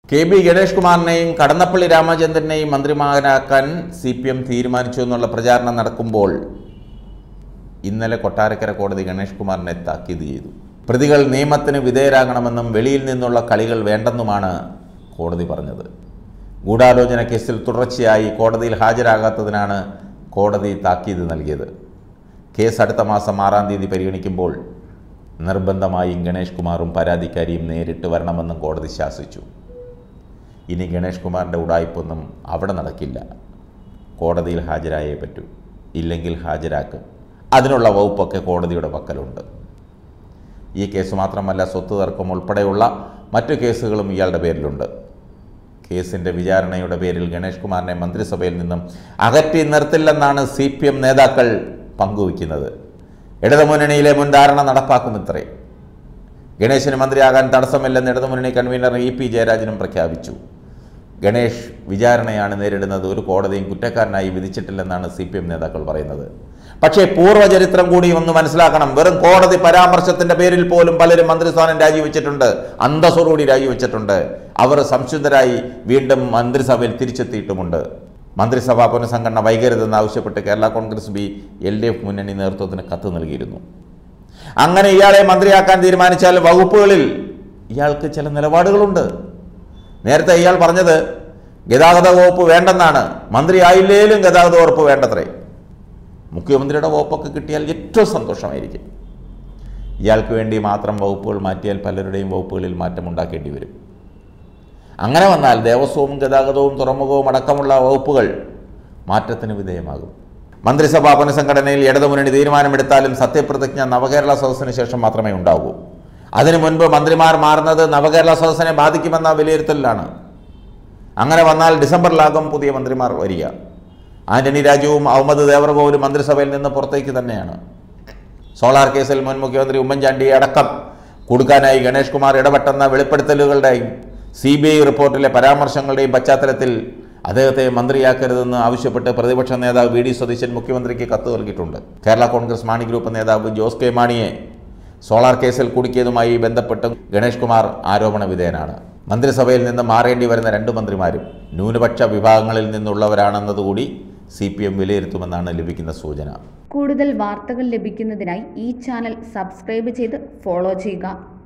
KB. Ganesh കുമാറിനെയും കടന്നപ്പള്ളി രാമചന്ദ്രനെയും മന്ത്രിമാരാക്കാൻ CPM തീരുമാനിച്ചു എന്നുള്ള പ്രചാരണം നടക്കുമ്പോൾ ഇന്നലെ കൊട്ടാരക്കര കോടതി ഗണേഷ് കുമാറിനെ താക്കീത് ചെയ്തു. പ്രതികൾ നിയമത്തിന് വിധേയരാകണമെന്നും വെളിയിൽ നിന്നുള്ള കളികൾ വേണ്ടെന്നുമാണ് കോടതി പറഞ്ഞത്. ഗൂഢാലോചന കേസിൽ തുടർച്ചയായി കോടതിയിൽ ഹാജരാകാത്തതിനാണ് കോടതി താക്കീത് നൽകിയത്. കേസ് അടുത്ത മാസം 6-ാം തീയതി പരിഗണിക്കുമ്പോൾ നിർബന്ധമായും ഗണേഷ് കുമാറും പരാതിക്കാരിയും നേരിട്ട് വരണമെന്നും കോടതി ശാസിച്ചു. ഇനി ഗണേഷ് കുമാറിൻ്റെ ഉടായ്പൊന്നും അവിടെ നടക്കില്ല. കോടതിയിൽ ഹാജരായേ പറ്റൂ, ഇല്ലെങ്കിൽ ഹാജരാക്കും. അതിനുള്ള വകുപ്പൊക്കെ കോടതിയുടെ പക്കലുണ്ട്. ഈ കേസ് മാത്രമല്ല, സ്വത്ത് തർക്കം ഉൾപ്പെടെയുള്ള മറ്റു കേസുകളും ഇയാളുടെ പേരിലുണ്ട്. കേസിൻ്റെ വിചാരണയുടെ പേരിൽ ഗണേഷ് കുമാറിനെ മന്ത്രിസഭയിൽ നിന്നും അകറ്റി നിർത്തില്ലെന്നാണ് CPM നേതാക്കൾ പങ്കുവയ്ക്കുന്നത്. ഇടതുമുന്നണിയിലെ മുൻധാരണ നടപ്പാക്കുമിത്രേ. ഗണേശിന് മന്ത്രിയാകാൻ തടസ്സമില്ലെന്ന് ഇടതുമുന്നണി കൺവീനർ EP ജയരാജനും പ്രഖ്യാപിച്ചു. ഗണേഷ് വിചാരണയാണ് നേരിടുന്നത്, ഒരു കോടതിയും കുറ്റക്കാരനായി വിധിച്ചിട്ടില്ലെന്നാണ് CPM നേതാക്കൾ പറയുന്നത്. പക്ഷേ പൂർവ്വചരിത്രം കൂടി ഒന്ന് മനസ്സിലാക്കണം. വെറും കോടതി പരാമർശത്തിൻ്റെ പേരിൽ പോലും പലരും മന്ത്രിസ്ഥാനം രാജിവെച്ചിട്ടുണ്ട്, അന്തസ്സോടുകൂടി രാജിവെച്ചിട്ടുണ്ട്. അവർ സംശുദ്ധരായി വീണ്ടും മന്ത്രിസഭയിൽ തിരിച്ചെത്തിയിട്ടുമുണ്ട്. മന്ത്രിസഭാ പുനഃസംഘടന വൈകരുതെന്നാവശ്യപ്പെട്ട് കേരള കോൺഗ്രസ് ബി LDF മുന്നണി നേതൃത്വത്തിന് കത്ത് നൽകിയിരുന്നു. അങ്ങനെ ഇയാളെ മന്ത്രിയാക്കാൻ തീരുമാനിച്ചാൽ വകുപ്പുകളിൽ ഇയാൾക്ക് ചില നിലപാടുകളുണ്ട്. നേരത്തെ ഇയാൾ പറഞ്ഞത് ഗതാഗത വകുപ്പ് വേണ്ടെന്നാണ്. മന്ത്രിയായില്ലേലും ഗതാഗത വകുപ്പ് വേണ്ടത്രേ. മുഖ്യമന്ത്രിയുടെ വകുപ്പൊക്കെ കിട്ടിയാൽ ഏറ്റവും സന്തോഷമായിരിക്കും. ഇയാൾക്ക് വേണ്ടി മാത്രം വകുപ്പുകൾ മാറ്റിയാൽ പലരുടെയും വകുപ്പുകളിൽ മാറ്റമുണ്ടാക്കേണ്ടി വരും. അങ്ങനെ വന്നാൽ ദേവസ്വവും ഗതാഗതവും തുറമുഖവും അടക്കമുള്ള വകുപ്പുകൾ മാറ്റത്തിന് വിധേയമാകും. മന്ത്രിസഭാ പുനഃസംഘടനയിൽ ഇടതുമുന്നണി തീരുമാനമെടുത്താലും സത്യപ്രതിജ്ഞ നവകേരള സദസ്സിന് ശേഷം മാത്രമേ ഉണ്ടാകൂ. അതിനു മുൻപ് മന്ത്രിമാർ മാറുന്നത് നവകേരള സദസ്സിനെ ബാധിക്കുമെന്ന വിലയിരുത്തലിലാണ്. അങ്ങനെ വന്നാൽ ഡിസംബറിലാകും പുതിയ മന്ത്രിമാർ വരിക. ആന്റണി രാജുവും അഹമ്മദ് ദേവർകോവിലും മന്ത്രിസഭയിൽ നിന്ന് പുറത്തേക്ക് തന്നെയാണ്. സോളാർ കേസിൽ മുൻ മുഖ്യമന്ത്രി ഉമ്മൻചാണ്ടിയെ അടക്കം കൊടുക്കാനായി ഗണേഷ് കുമാർ ഇടപെട്ടെന്ന വെളിപ്പെടുത്തലുകളുടെയും CBI റിപ്പോർട്ടിലെ പരാമർശങ്ങളുടെയും പശ്ചാത്തലത്തിൽ അദ്ദേഹത്തെ മന്ത്രിയാക്കരുതെന്ന് ആവശ്യപ്പെട്ട് പ്രതിപക്ഷ നേതാവ് VD സതീശൻ മുഖ്യമന്ത്രിക്ക് കത്ത് നൽകിയിട്ടുണ്ട്. കേരള കോൺഗ്രസ് മാണി ഗ്രൂപ്പ് നേതാവ് ജോസ് കെ മാണിയെ സോളാർ കേസിൽ കുടുക്കിയതുമായി ബന്ധപ്പെട്ട് ഗണേഷ് കുമാർ ആരോപണ വിധേയനാണ്. മന്ത്രിസഭയിൽ നിന്ന് മാറേണ്ടി വരുന്ന 2 മന്ത്രിമാരും ന്യൂനപക്ഷ വിഭാഗങ്ങളിൽ നിന്നുള്ളവരാണെന്നതുകൂടി CPM വിലയിരുത്തുമെന്നാണ് ലഭിക്കുന്ന സൂചന. കൂടുതൽ വാർത്തകൾ ലഭിക്കുന്നതിനായി ഈ ചാനൽ സബ്സ്ക്രൈബ് ചെയ്ത് ഫോളോ ചെയ്യുക.